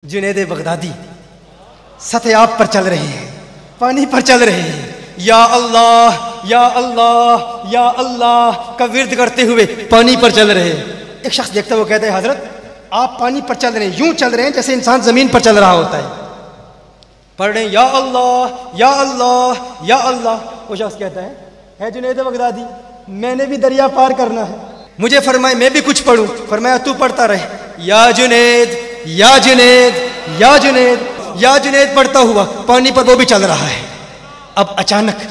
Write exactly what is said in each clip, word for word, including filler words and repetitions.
جنید بغدادی سطح آب پر چل رہے ہیں، پانی پر چل رہے ہیں، یا اللہ یا اللہ یا اللہ کا ورد کرتے ہوئے پانی پر چل رہے ہیں۔ ایک شخص دیکھتا ہے، وہ کہتا ہے حضرت آپ پانی پر چل رہے ہیں، یوں چل رہے ہیں جیسے انسان زمین پر چل رہا ہوتا ہے، پڑھ رہے ہیں یا اللہ یا اللہ یا اللہ۔ وہ شخص کہتا ہے ہے جنید بغدادی میں نے بھی دریا پار کرنا ہے، مجھے فرمائے میں بھی کچھ پڑھوں۔ فرمایا تو پڑھتا رہے، یا جنید یا جنید یا جنید یا جنید پڑھتا ہوا پانی پر وہ بھی چل رہا ہے۔ اب اچانک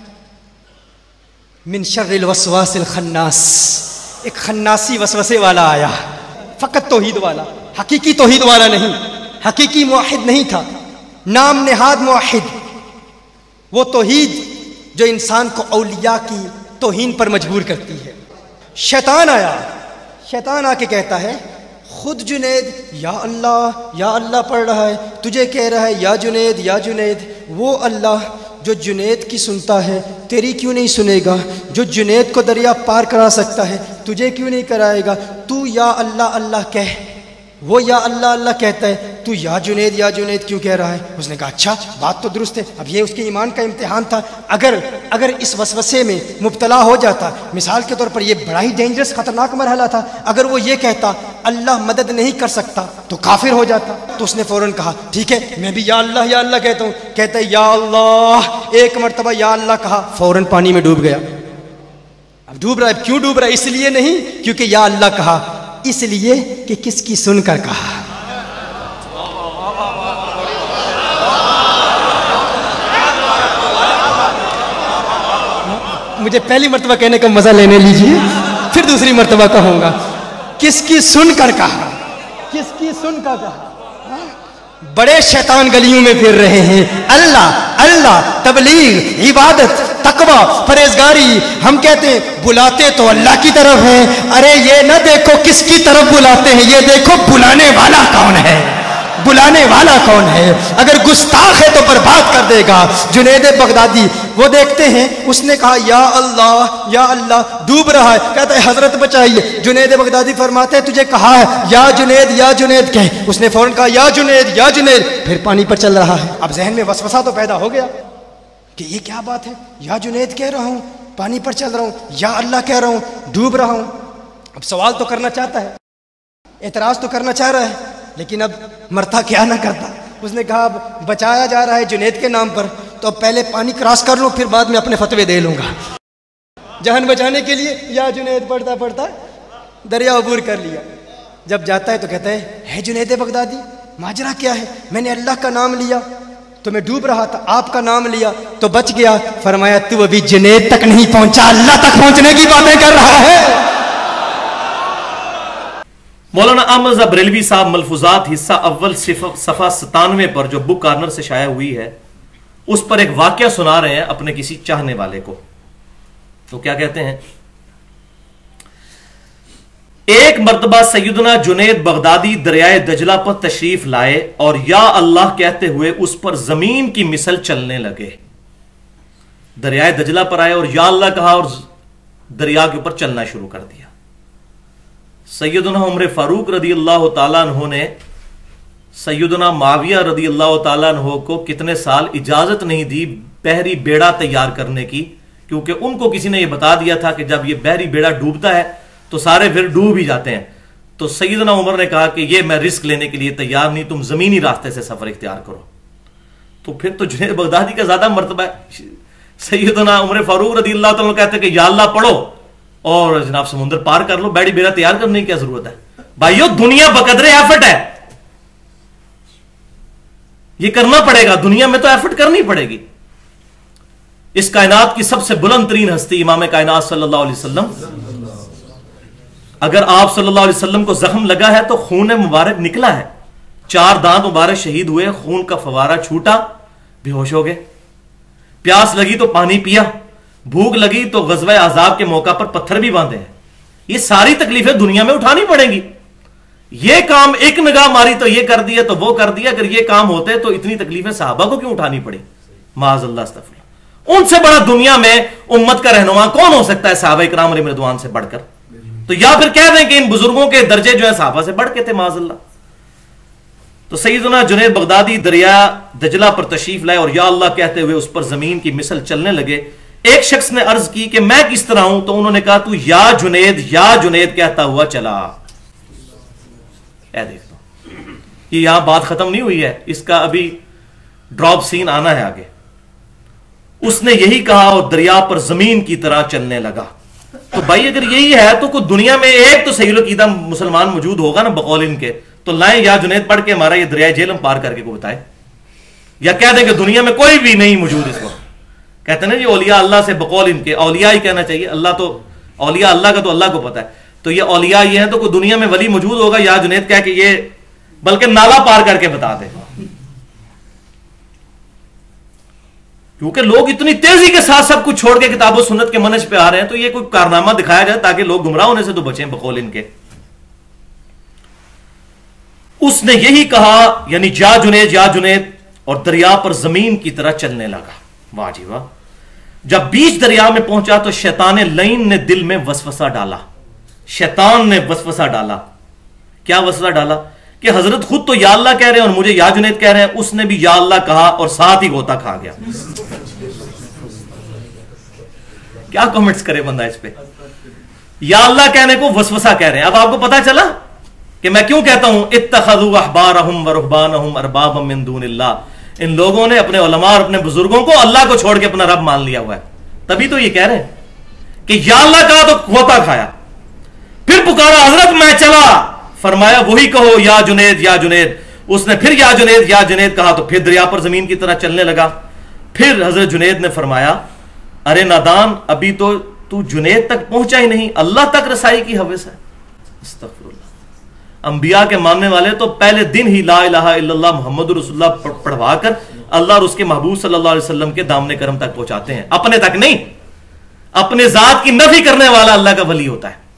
من شر الوسواس الخناس، ایک خناسی وسوسے والا آیا، فقط توحید والا، حقیقی توحید والا نہیں، حقیقی موحد نہیں تھا، نام نہاد موحد، وہ توحید جو انسان کو اولیاء کی توہین پر مجبور کرتی ہے۔ شیطان آیا، شیطان آ کے کہتا ہے خود جنید یا اللہ یا اللہ پڑھ رہا ہے، تجھے کہہ رہا ہے یا جنید یا جنید۔ وہ اللہ جو جنید کی سنتا ہے تیری کیوں نہیں سنے گا؟ جو جنید کو دریا پار کرا سکتا ہے تجھے کیوں نہیں کرائے گا؟ تو یا اللہ اللہ کہہ، وہ یا اللہ اللہ کہتا ہے، تو یا جنید یا جنید کیوں کہہ رہا ہے؟ اس نے کہا اچھا بات تو درست ہے، اب یہ اس کے ایمان کا امتحان تھا۔ اگر اگر اس وسوسے میں مبتلا ہو جاتا، مثال کے طور پر یہ بڑا ہی ڈینجرس خطرناک مرحلہ تھا، اگر وہ یہ کہتا اللہ مدد نہیں کر سکتا تو کافر ہو جاتا۔ تو اس نے فوراً کہا ٹھیک ہے میں بھی یا اللہ یا اللہ کہتا ہوں۔ کہتا ہے یا اللہ، ایک مرتبہ یا اللہ کہا، فوراً پانی میں ڈوب گیا۔ اب ڈوب رہا ہے، کیوں ڈوب رہا ہے؟ اس لیے نہیں کیونکہ یا اللہ کہا، اس لیے کہ کس کی سن کر کہا۔ مجھے پہلی مرتبہ کہنے کا مزہ لینے لیجیے، پھر دوسری مرتبہ کہوں گا کس کی سن کر کہا، کس کی سن کر کہا۔ بڑے شیطان گلیوں میں پھر رہے ہیں، اللہ اللہ، تبلیغ، عبادت، تقوی، پرہیزگاری، ہم کہتے ہیں بلاتے تو اللہ کی طرف ہیں، ارے یہ نہ دیکھو کس کی طرف بلاتے ہیں، یہ دیکھو بلانے والا کون ہے، بلانے والا کون ہے۔ اگر گستاخ ہے تو برباد کر دے گا۔ جنید بغدادی وہ دیکھتے ہیں، اس نے کہا یا اللہ یا اللہ، ڈوب رہا ہے، کہتا ہے حضرت بچائیے۔ جنید بغدادی فرماتے ہیں تجھے کہا ہے یا جنید یا جنید کہہ، اس نے فوراً کہا یا جنید یا جنید، پھر پانی پر چل رہا ہے۔ اب ذہن میں وسوسہ تو پیدا ہو گیا کہ یہ کیا بات ہے، یا جنید کہہ رہا ہوں، پانی پر چل رہا ہوں، یا اللہ کہہ رہا ہوں، ڈوب رہا ہوں۔ اب سوال تو کرنا چاہتا ہے، اعتراض تو کرنا چاہ رہا ہے، لیکن اب مرتا کیا نہ کرتا۔ اس نے کہا اب بچایا جا رہا ہے جنید کے نام پر، تو اب پہلے پانی کراس کر لوں، پھر بعد میں اپنے فتوے دے لوں گا۔ جان بچانے کے لیے یا جنید پڑھتا پڑھتا دریا عبور کر لیا۔ جب جاتا ہے تو کہتا ہے ہے جنید بغدادی ماجرا کیا ہے؟ میں نے اللہ کا نام لیا تو میں ڈوب رہا تھا، آپ کا نام لیا تو بچ گیا۔ فرمایا تو ابھی جنید تک نہیں پہنچا، اللہ تک پہنچنے کی باتیں کر رہا ہے۔ مولانا احمد رضا بریلوی صاحب ملفوظات حصہ اول صفحہ ستانوے پر جو بک کارنر سے شائع ہوئی ہے، اس پر ایک واقعہ سنا رہے ہیں اپنے کسی چاہنے والے کو۔ تو کیا کہتے ہیں؟ ایک مرتبہ سیدنا جنید بغدادی دریائے دجلہ پر تشریف لائے اور یا اللہ کہتے ہوئے اس پر زمین کی مثل چلنے لگے۔ دریائے دجلہ پر آئے اور یا اللہ کہا اور دریا کے اوپر چلنا شروع کر دیا۔ سیدنا عمر فاروق رضی اللہ تعالیٰ عنہ نے سیدنا معاویہ رضی اللہ تعالیٰ عنہ کو کتنے سال اجازت نہیں دی بحری بیڑا تیار کرنے کی، کیونکہ ان کو کسی نے یہ بتا دیا تھا کہ جب یہ بحری بیڑا ڈوبتا ہے تو سارے پھر ڈوب ہی جاتے ہیں۔ تو سیدنا عمر نے کہا کہ یہ میں رسک لینے کے لیے تیار نہیں، تم زمینی راستے سے سفر اختیار کرو۔ تو پھر تو جنید بغدادی کا زیادہ مرتبہ ہے۔ سیدنا عمر فاروق رضی اللہ تعالیٰ کہتے ہیں کہ یا اللہ پڑھو اور جناب سمندر پار کر لو، بیڑی بیڑا تیار کرنے کی کیا ضرورت ہے؟ بھائیو دنیا بقدرے ایفٹ ہے، یہ کرنا پڑے گا، دنیا میں تو ایفٹ کرنی پڑے گی۔ اس کائنات کی سب سے بلند ترین ہستی امام کائنات صلی اللہ علیہ وسلم، اگر آپ صلی اللہ علیہ وسلم کو زخم لگا ہے تو خون مبارک نکلا ہے، چار دانت مبارک شہید ہوئے، خون کا فوارہ چھوٹا، بے ہوش ہو گئے، پیاس لگی تو پانی پیا، بھوک لگی تو غزوہ احزاب کے موقع پر پتھر بھی باندھے ہیں۔ یہ ساری تکلیفیں دنیا میں اٹھانی پڑیں گی۔ یہ کام ایک نگاہ ماری تو یہ کر دیا تو وہ کر دیا، اگر یہ کام ہوتے تو اتنی تکلیفیں صحابہ کو کیوں اٹھانی پڑی؟ معاذ اللہ استغفر اللہ۔ ان سے بڑا دنیا میں امت کا رہنما کون ہو سکتا ہے صحابہ کرام علیہم رضوان سے بڑھ کر؟ تو یا پھر کہہ دیں کہ ان بزرگوں کے درجے جو ہے صحابہ سے بڑھ کے تھے، معاذ اللہ۔ تو سیدنا جنید بغدادی دریا دجلہ پر تشریف لائے اور یا اللہ کہتے ہوئے اس پر زمین کی مثل چلنے لگے. ایک شخص نے عرض کی کہ میں کس طرح ہوں؟ تو انہوں نے کہا تو یا جنید یا جنید کہتا ہوا چلا. اے دیکھتا ہوں یہ یہاں بات ختم نہیں ہوئی ہے, اس کا ابھی ڈراپ سین آنا ہے آگے. اس نے یہی کہا اور دریا پر زمین کی طرح چلنے لگا. تو بھائی اگر یہی ہے تو کوئی دنیا میں ایک تو صحیح العقیدہ مسلمان موجود ہوگا نا بقول ان کے, تو لائیں یا جنید پڑھ کے ہمارا یہ دریائے جہلم پار کر کے کو بتائے, یا کہہ دیں کہ دنیا میں کوئی بھی نہیں موجود اس وقت. کہتے ہیں نا جی اولیاء اللہ سے بقول ان کے, اولیاء ہی کہنا چاہیے, اللہ تو اولیاء اللہ کا تو اللہ کو پتا ہے. تو یہ اولیاء یہ ہیں تو کوئی دنیا میں ولی موجود ہوگا یا جنید کہہ کے یہ بلکہ نالا پار کر کے بتا دے. کیونکہ لوگ اتنی تیزی کے ساتھ سب کچھ چھوڑ کے کتاب و سنت کے منہج پہ آ رہے ہیں, تو یہ کوئی کارنامہ دکھایا جائے تاکہ لوگ گمراہ ہونے سے تو بچیں بقول ان کے. اس نے یہی کہا یعنی جا جنید یا جنید, اور دریا پر زمین کی طرح چلنے لگا. واہ جی واہ. جب بیچ دریا میں پہنچا تو شیطان لعین نے دل میں وسوسہ ڈالا. شیطان نے وسوسہ ڈالا. کیا وسوسہ ڈالا؟ کہ حضرت خود تو یا اللہ کہہ رہے ہیں اور مجھے یا جنید کہہ رہے ہیں. اس نے بھی یا اللہ کہا اور ساتھ ہی غوطہ کھا گیا. کیا کمنٹس کرے بندہ اس پہ؟ یا اللہ کہنے کو وسوسہ کہہ رہے ہیں. اب آپ کو پتا چلا کہ میں کیوں کہتا ہوں اتخذوا احبارهم ورهبانهم اربابا من دون اللہ. ان لوگوں نے اپنے علماء اور اپنے بزرگوں کو اللہ کو چھوڑ کے اپنا رب مان لیا ہوا ہے. تبھی تو یہ کہہ رہے ہیں کہ یا اللہ کہا تو غوطہ کھایا. پھر پکارا حضرت میں چلا, فرمایا وہی کہو یا جنید یا جنید. اس نے پھر یا جنید یا جنید کہا تو پھر دریا پر زمین کی طرح چلنے لگا. پھر حضرت جنید نے فرمایا ارے نادان, ابھی تو تو جنید تک پہنچا ہی نہیں, اللہ تک رسائی کی حوث ہے. استغفر اللہ. انبیاء کے ماننے والے تو پہلے دن ہی لا الہ الا اللہ محمد رسول اللہ پڑھوا کر اللہ اور اس کے محبوب صلی اللہ علیہ وسلم کے دامن کرم تک پہنچاتے ہیں, اپنے تک نہیں. اپنے ذات کی نفی کرنے والا اللہ کا ولی ہوتا ہے.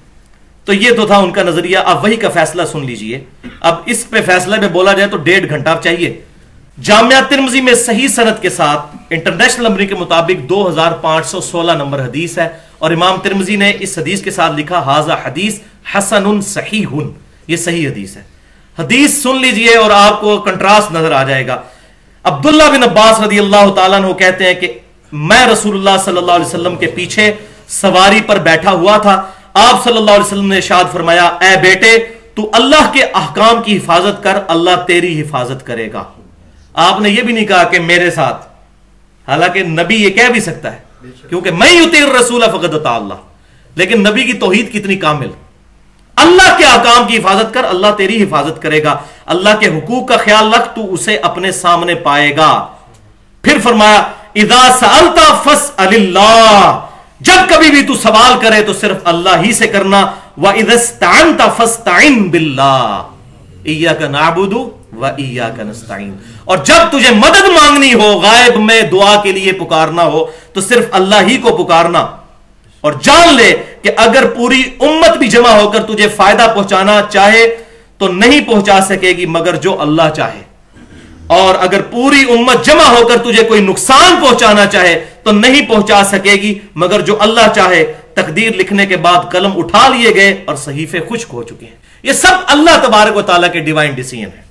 تو یہ تو تھا ان کا نظریہ. اب وہی کا فیصلہ سن لیجئے. اب اس پہ فیصلہ میں بولا جائے تو ڈیڑھ گھنٹہ چاہیے. جامعہ ترمذی میں صحیح سند کے ساتھ انٹرنیشنل نمبر کے مطابق دو ہزار پانچ سو سولہ نمبر حدیث ہے, اور امام ترمذی نے اس حدیث کے ساتھ لکھا ھذا حدیث حسن صحیح. یہ صحیح حدیث ہے. حدیث سن لیجئے اور آپ کو کنٹراسٹ نظر آ جائے گا. عبداللہ بن عباس رضی اللہ تعالیٰ عنہ کہتے ہیں کہ میں رسول اللہ صلی اللہ علیہ وسلم کے پیچھے سواری پر بیٹھا ہوا تھا. آپ صلی اللہ علیہ وسلم نے ارشاد فرمایا اے بیٹے تو اللہ کے احکام کی حفاظت کر, اللہ تیری حفاظت کرے گا. آپ نے یہ بھی نہیں کہا کہ میرے ساتھ, حالانکہ نبی یہ کہہ بھی سکتا ہے کیونکہ میں یطیع الرسول فقد اطاع اللہ, لیکن نبی کی توحید کتنی کامل. اللہ کے احکام کی حفاظت کر, اللہ تیری حفاظت کرے گا. اللہ کے حقوق کا خیال رکھ, تو اسے اپنے سامنے پائے گا. پھر فرمایا اذا سألت فاسأل اللہ, جب کبھی بھی تو سوال کرے تو صرف اللہ ہی سے کرنا. وَإِذَا اسْتَعَنْتَ فَاسْتَعِنْ بِاللَّهِ إِيَّاكَ نَعْبُدُ وَإِيَّاكَ نَسْتَعِينُ. اور جب تجھے مدد مانگنی ہو, غائب میں دعا کے لیے پکارنا ہو, تو صرف اللہ ہی کو پکارنا. اور جان لے کہ اگر پوری امت بھی جمع ہو کر تجھے فائدہ پہنچانا چاہے تو نہیں پہنچا سکے گی مگر جو اللہ چاہے, اور اگر پوری امت جمع ہو کر تجھے کوئی نقصان پہنچانا چاہے تو نہیں پہنچا سکے گی مگر جو اللہ چاہے. تقدیر لکھنے کے بعد قلم اٹھا لیے گئے اور صحیفے خشک ہو چکے ہیں. یہ سب اللہ تبارک و تعالیٰ کے ڈیوائن ڈیسیژن ہے.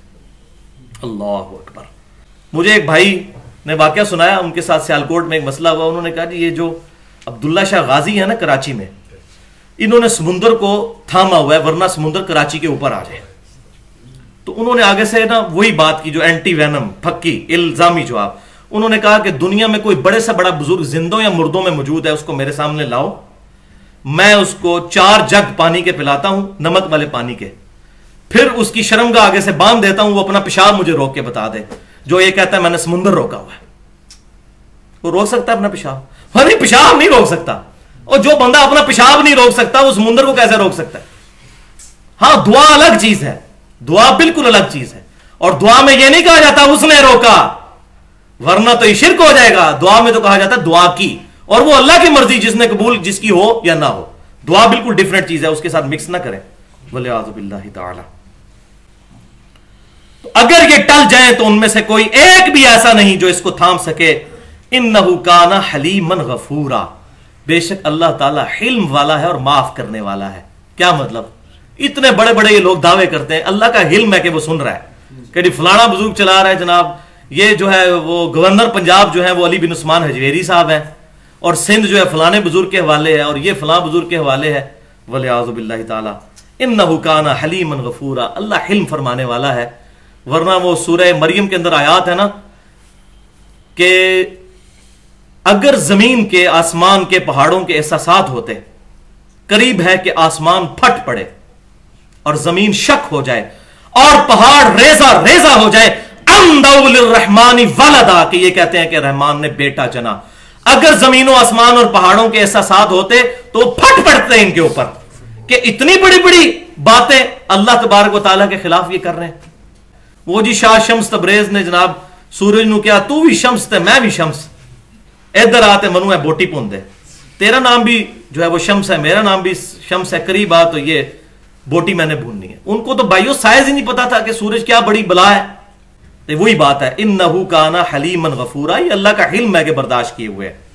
اللہ اکبر. مجھے ایک بھائی نے واقعہ سنایا, ان کے ساتھ سیالکوٹ میں ایک مسئلہ ہوا. انہوں نے کہا جی یہ جو عبداللہ شاہ غازی ہے نا کراچی میں, انہوں نے سمندر کو تھاما ہوا ہے ورنہ سمندر کراچی کے اوپر آ جائے. تو انہوں نے آگے سے نا وہی بات کی جو اینٹی وینم پھکی الزامی جواب. انہوں نے کہا کہ دنیا میں کوئی بڑے سے بڑا بزرگ زندوں یا مردوں میں موجود ہے, اس کو میرے سامنے لاؤ, میں اس کو چار جگ پانی کے پلاتا ہوں, نمک والے پانی کے, پھر اس کی شرمگاہ آگے سے باندھ دیتا ہوں, وہ اپنا پیشاب مجھے روک کے بتا دے. جو یہ کہتا ہے میں نے سمندر روکا ہوا ہے, وہ روک سکتا ہے اپنا پیشاب؟ نہیں, پیشاب نہیں روک سکتا. اور جو بندہ اپنا پیشاب نہیں روک سکتا وہ سمندر کو کیسے روک سکتا ہے؟ ہاں دعا الگ چیز ہے, دعا بالکل الگ چیز ہے. اور دعا میں یہ نہیں کہا جاتا اس نے روکا ورنہ تو یہ شرک ہو جائے گا. دعا میں تو کہا جاتا ہے دعا کی, اور وہ اللہ کی مرضی, جس نے قبول جس کی ہو یا نہ ہو. دعا بالکل ڈیفرنٹ چیز ہے, اس کے ساتھ مکس نہ کریں. والعیاذ باللہ تعالی. تو اگر یہ ٹل جائیں تو ان میں سے کوئی ایک بھی ایسا نہیں جو اس کو تھام سکے. انہ کان حلیما غفورا, بے شک اللہ تعالیٰ حلم والا ہے اور معاف کرنے والا ہے. کیا مطلب؟ اتنے بڑے بڑے یہ لوگ دعوے کرتے ہیں اللہ کا حلم ہے کہ وہ سن رہا ہے, کہ جی فلانا بزرگ چلا رہا ہے جناب، یہ جو ہے وہ گورنر پنجاب جو ہے وہ علی بن عثمان حجویری صاحب ہیں، اور سندھ جو ہے فلانے بزرگ کے حوالے ہے، اور یہ فلاں بزرگ کے حوالے ہے، وَلِعَاذُ بِاللَّهِ تعالی اِنَّهُ كَانَ حَلِيمًا غَفُورًا، اللہ حلم فرمانے والا ہے۔ ورنہ وہ سورہ مریم کے اندر آیات ہے نا کہ اگر زمین کے، آسمان کے، پہاڑوں کے احساسات ہوتے، قریب ہے کہ آسمان پھٹ پڑے اور زمین شک ہو جائے اور پہاڑ ریزہ ریزہ ہو جائے، اَنْدَوْ لِلرَّحْمَانِ وَلَدًا، کہ یہ کہتے ہیں کہ رحمان نے بیٹا جنا۔ اگر زمین و آسمان اور پہاڑوں کے احساسات ہوتے تو پھٹ پڑتے ہیں ان کے اوپر کہ اتنی بڑی بڑی باتیں اللہ تبارک و تعالیٰ کے خلاف یہ کر رہے ہیں۔ وہ جی شاہ شمس تبریز نے جناب سورج نو کیا تو بھی شمس تے میں بھی شمس، ادھر آتے منو ہے بوٹی پوندے، تیرا نام بھی جو ہے وہ شمس ہے، میرا نام بھی شمس ہے، قریب آ تو یہ بوٹی میں نے بھوننی ہے۔ ان کو تو بھائیو سائز ہی نہیں پتا تھا کہ سورج کیا بڑی بلا ہے۔ تو وہی بات ہے، انہو کانا حلیما غفورا، یہ اللہ کا حلم ہے کہ برداشت کیے ہوئے ہے۔